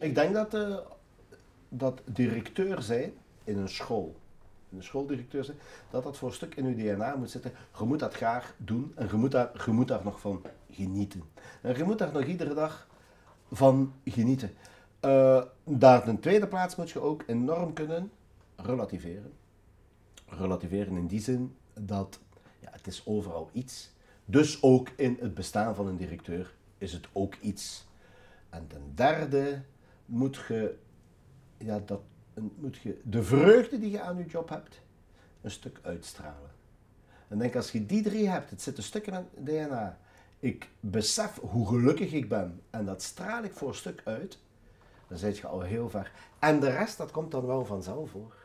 Ik denk dat directeur zijn in een schooldirecteur zijn, dat voor een stuk in je DNA moet zitten. Je moet dat graag doen en je moet daar nog van genieten. En je moet daar nog iedere dag van genieten. Daar ten tweede plaats moet je ook enorm kunnen relativeren. Relativeren in die zin dat ja, het is overal iets. Dus ook in het bestaan van een directeur is het ook iets. En ten derde moet je, ja, moet je de vreugde die je aan je job hebt, een stuk uitstralen. En denk als je die drie hebt, het zit een stuk in het DNA. Ik besef hoe gelukkig ik ben en dat straal ik voor een stuk uit, dan zit je al heel ver. En de rest, dat komt dan wel vanzelf hoor.